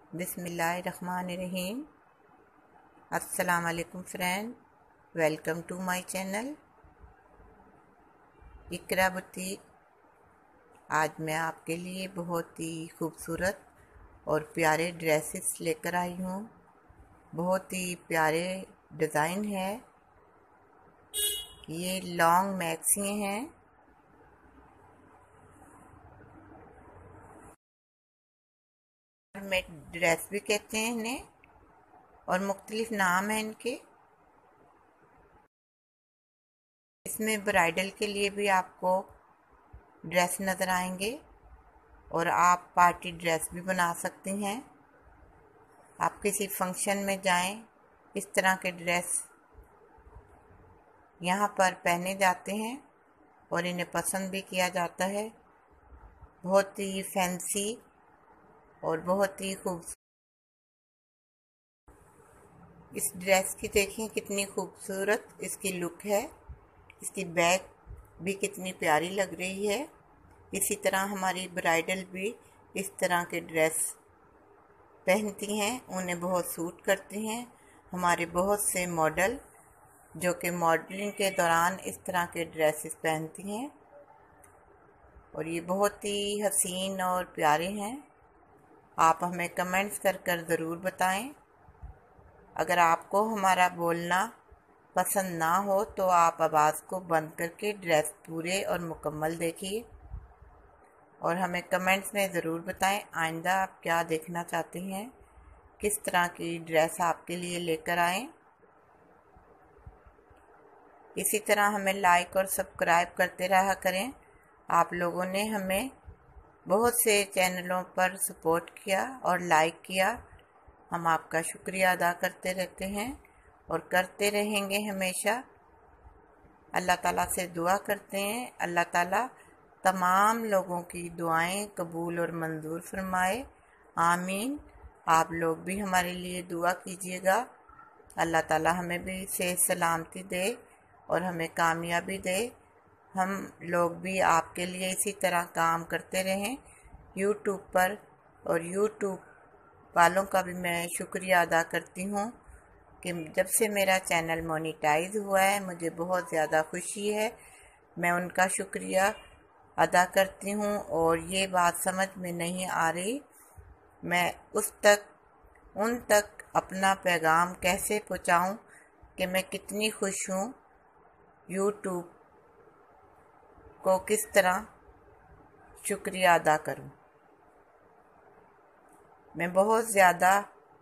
बिस्मिल्लाहिर्रहमानिर्रहीम। अस्सलाम वालेकुम friend, welcome to my channel Iqra boutique. आज मैं आपके लिए बहुत ही खूबसूरत और प्यारे ड्रेसेस लेकर आई हूँ। बहुत ही प्यारे डिज़ाइन है। ये लॉन्ग मैक्सी हैं। में ड्रेस भी कहते हैं इन्हें और मुख्तलिफ नाम है इनके। इसमें ब्राइडल के लिए भी आपको ड्रेस नज़र आएंगे और आप पार्टी ड्रेस भी बना सकती हैं। आप किसी फंक्शन में जाएं, इस तरह के ड्रेस यहाँ पर पहने जाते हैं और इन्हें पसंद भी किया जाता है। बहुत ही फैंसी और बहुत ही खूबसूरत। इस ड्रेस की देखिए कितनी खूबसूरत इसकी लुक है। इसकी बैक भी कितनी प्यारी लग रही है। इसी तरह हमारी ब्राइडल भी इस तरह के ड्रेस पहनती हैं, उन्हें बहुत सूट करती हैं। हमारे बहुत से मॉडल जो कि मॉडलिंग के दौरान इस तरह के ड्रेसेस पहनती हैं और ये बहुत ही हसीन और प्यारे हैं। आप हमें कमेंट्स कर ज़रूर बताएं। अगर आपको हमारा बोलना पसंद ना हो तो आप आवाज़ को बंद करके ड्रेस पूरे और मुकम्मल देखिए और हमें कमेंट्स में ज़रूर बताएं आइंदा आप क्या देखना चाहते हैं, किस तरह की ड्रेस आपके लिए लेकर आएं। इसी तरह हमें लाइक और सब्सक्राइब करते रहा करें। आप लोगों ने हमें बहुत से चैनलों पर सपोर्ट किया और लाइक किया। हम आपका शुक्रिया अदा करते रहते हैं और करते रहेंगे हमेशा। अल्लाह ताला से दुआ करते हैं, अल्लाह ताला तमाम लोगों की दुआएं कबूल और मंजूर फरमाए। आमीन। आप लोग भी हमारे लिए दुआ कीजिएगा। अल्लाह ताला हमें भी सेहत सलामती दे और हमें कामयाबी दे। हम लोग भी आपके लिए इसी तरह काम करते रहें यूट्यूब पर। और यूट्यूब वालों का भी मैं शुक्रिया अदा करती हूँ कि जब से मेरा चैनल मोनेटाइज हुआ है मुझे बहुत ज़्यादा खुशी है। मैं उनका शुक्रिया अदा करती हूँ और ये बात समझ में नहीं आ रही मैं उन तक अपना पैगाम कैसे पहुँचाऊँ कि मैं कितनी खुश हूँ। यूट्यूब को किस तरह शुक्रिया अदा करूँ। मैं बहुत ज़्यादा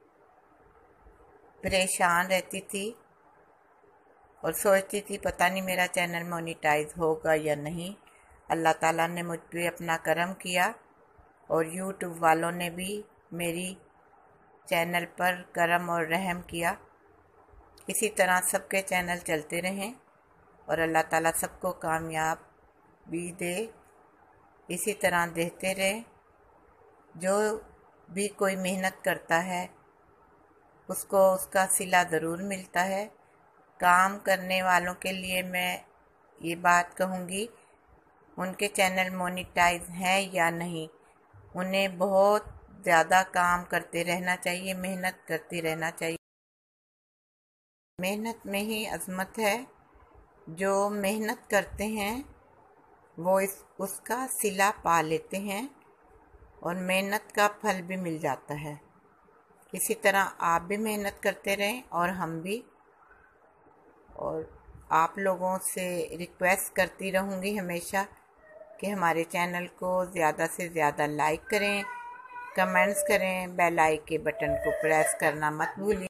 परेशान रहती थी और सोचती थी पता नहीं मेरा चैनल मोनेटाइज होगा या नहीं। अल्लाह ताला ने मुझ पे अपना करम किया और यूट्यूब वालों ने भी मेरी चैनल पर करम और रहम किया। इसी तरह सबके चैनल चलते रहें और अल्लाह ताला सबको कामयाबी दे। इसी तरह देते रहे। जो भी कोई मेहनत करता है उसको उसका सिला ज़रूर मिलता है। काम करने वालों के लिए मैं ये बात कहूँगी, उनके चैनल मोनेटाइज हैं या नहीं, उन्हें बहुत ज़्यादा काम करते रहना चाहिए, मेहनत करते रहना चाहिए। मेहनत में ही अज़मत है। जो मेहनत करते हैं वो उसका सिला पा लेते हैं और मेहनत का फल भी मिल जाता है। इसी तरह आप भी मेहनत करते रहें और हम भी। और आप लोगों से रिक्वेस्ट करती रहूँगी हमेशा कि हमारे चैनल को ज़्यादा से ज़्यादा लाइक करें, कमेंट्स करें, बेल आइकन के बटन को प्रेस करना मत भूलिए।